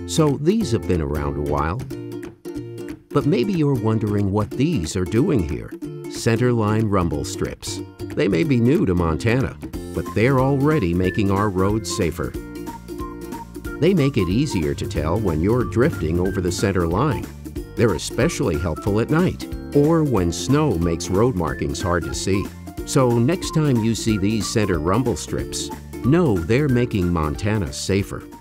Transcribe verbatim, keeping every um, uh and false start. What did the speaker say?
So these have been around a while. But maybe you're wondering what these are doing here. Centerline rumble strips. They may be new to Montana, but they're already making our roads safer. They make it easier to tell when you're drifting over the center line. They're especially helpful at night or when snow makes road markings hard to see. So next time you see these center rumble strips, know they're making Montana safer.